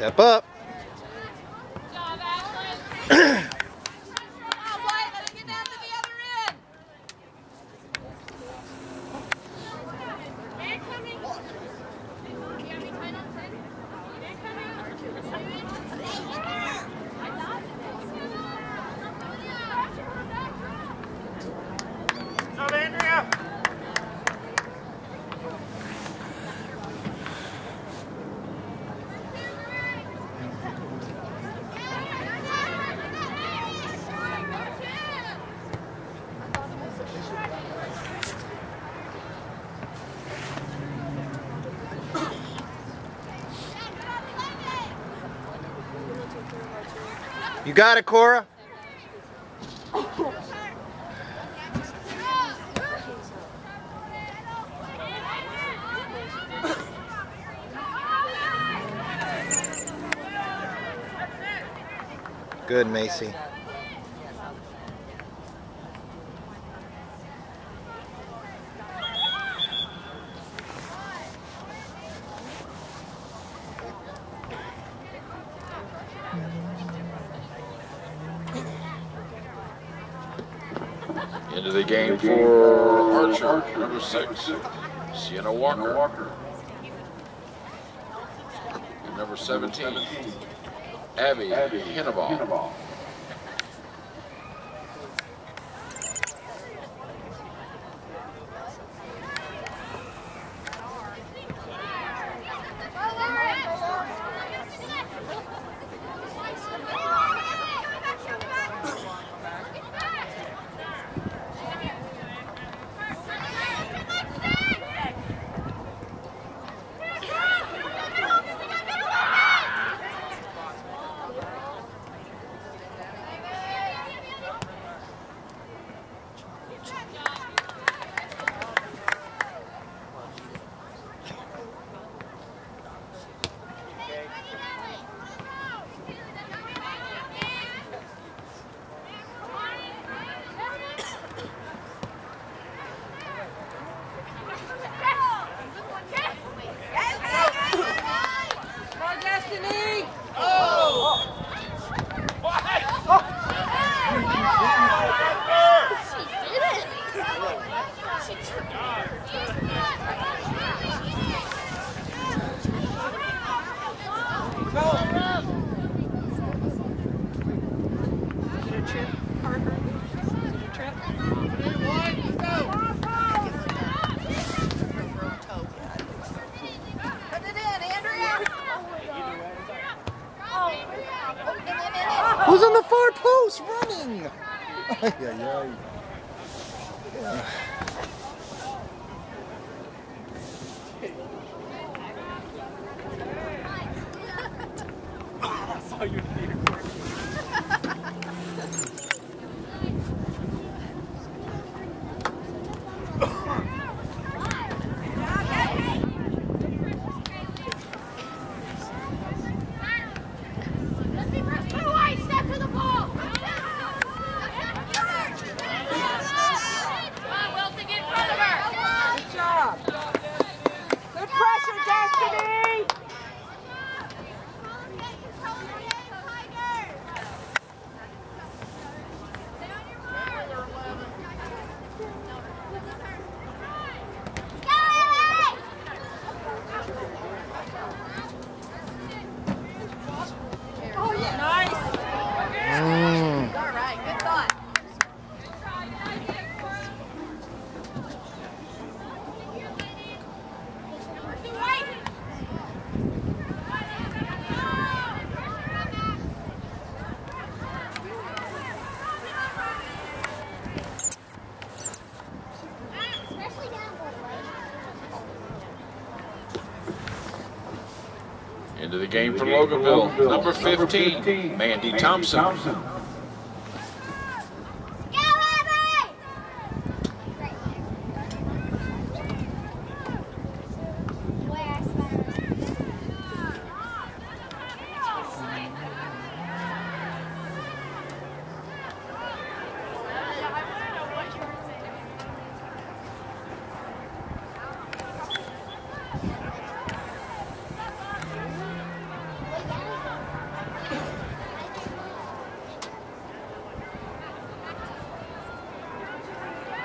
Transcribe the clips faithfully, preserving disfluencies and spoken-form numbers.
Step up. You got it, Cora. Good, Macy. Into the game for Archer, number six, Sienna Walker. And number seventeen, Abby Henneball. Who's on the far post running? Ay, ay, ay. Yeah. I saw you here. Into the game for Loganville, number fifteen, Mandy Thompson.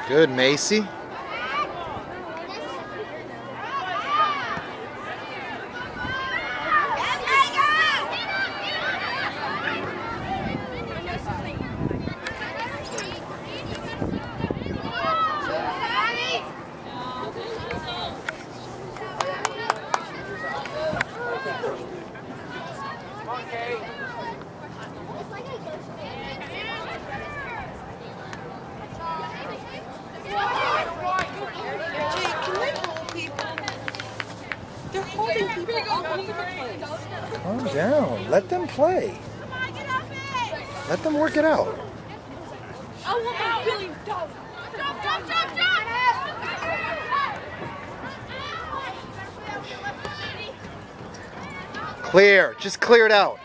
Good, Macy. Calm down. Let them play. Let them work it out. I want my Billy dog. Clear. Just clear it out.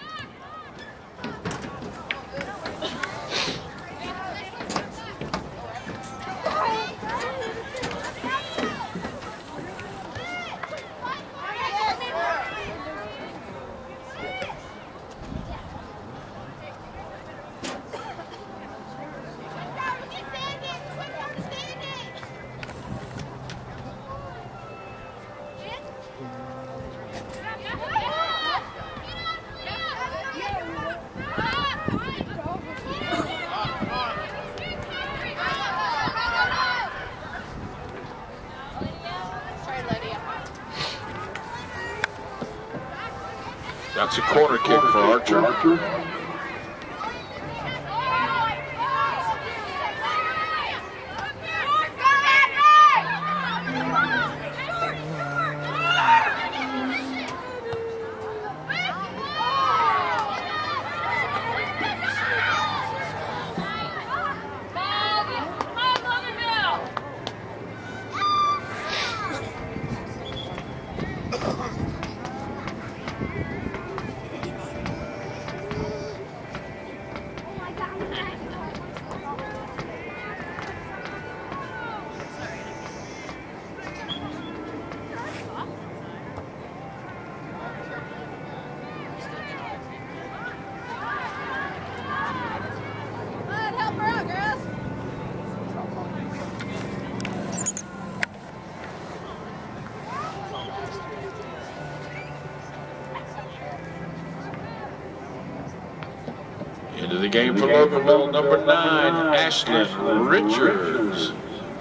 That's a corner kick for Archer. Into the game for Loganville, number nine, Ashlyn Richards.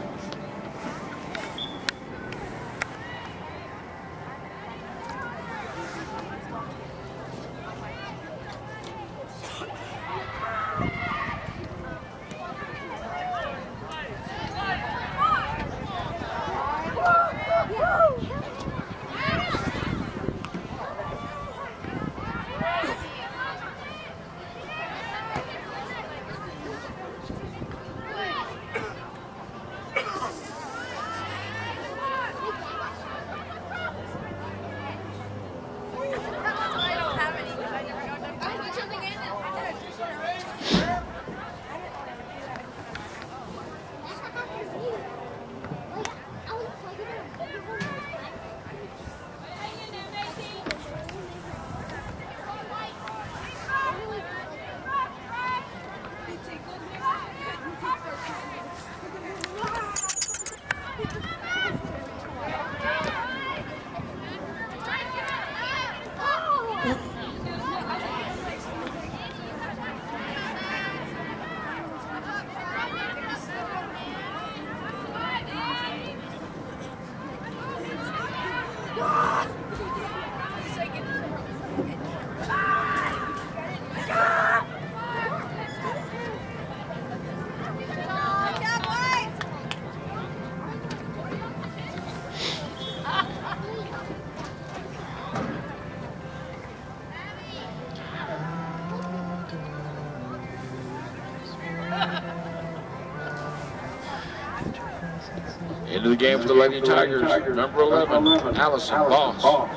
Into the game for the Lady Tigers, number eleven, Allison Boss.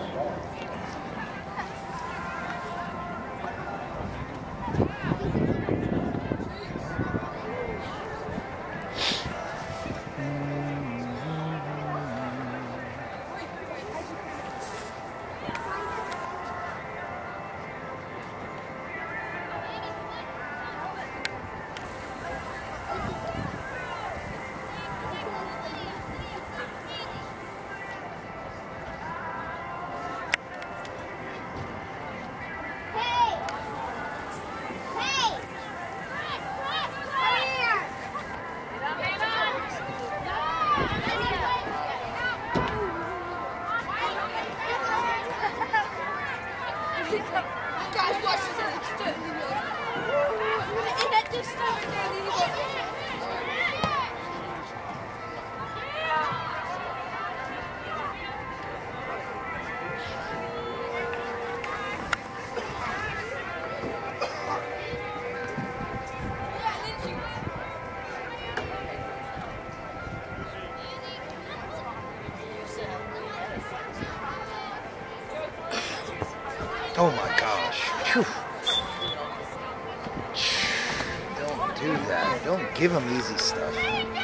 Oh my gosh. Whew. Don't do that. Don't give him easy stuff.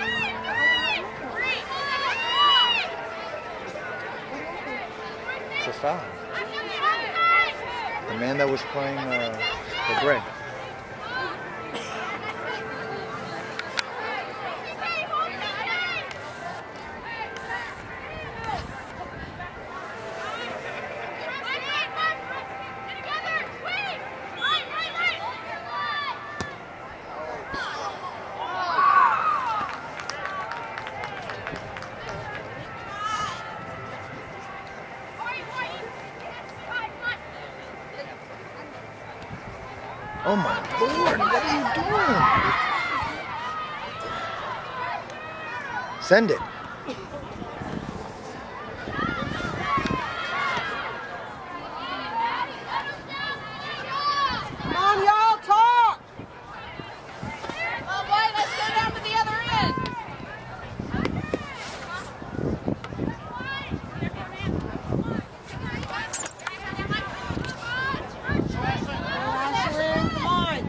It's a foul. The man that was playing uh, the Greg. Oh my Lord, what are you doing? Send it. Come on, y'all, talk! Oh, boy, let's go down to the other end. Come on.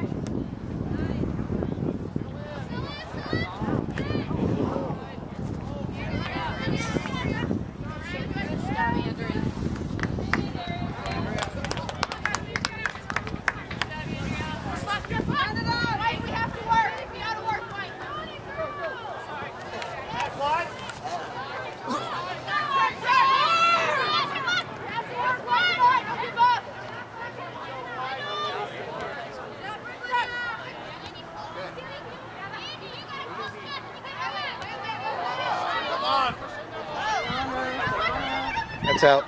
That's out.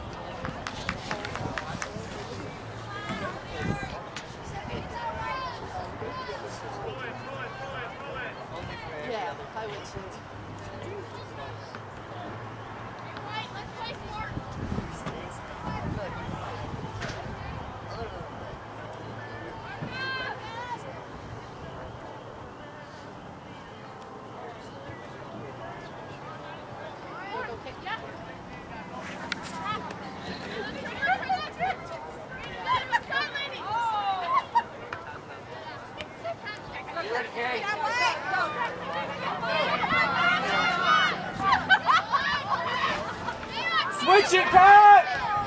Yeah, I would too. Switch it, Pat!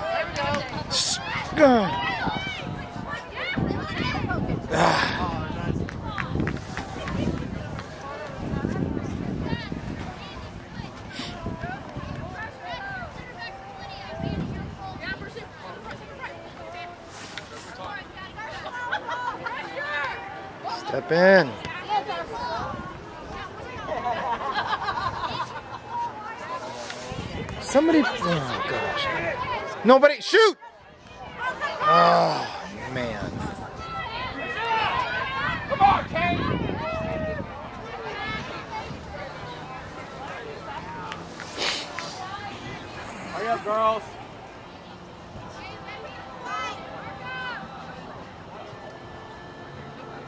Step in. Somebody, oh gosh. Nobody, shoot! Oh, man. Come on, Kate! Hurry up, girls.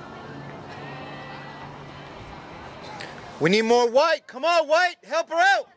We need more White. Come on, White. Help her out.